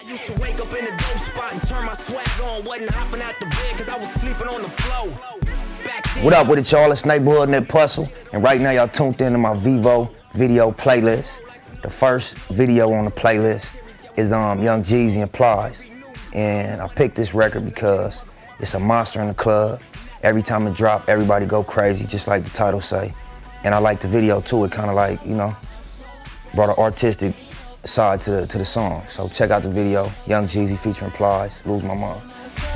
Used to wake up in a dope spot and turn my swag on, wasn't hopping out the bed cause I was sleeping on the floor. What up with it, y'all? It's neighborhood Nipsey Hussle, and right now y'all tuned into my Vivo video playlist. The first video on the playlist is Young Jeezy and Plies, and I picked this record because it's a monster in the club. Every time it drop, everybody go crazy, just like the title say. And I like the video too. It kind of like, you know, brought an artistic side to the song. So check out the video, Young Jeezy featuring Plies, Lose My Mind.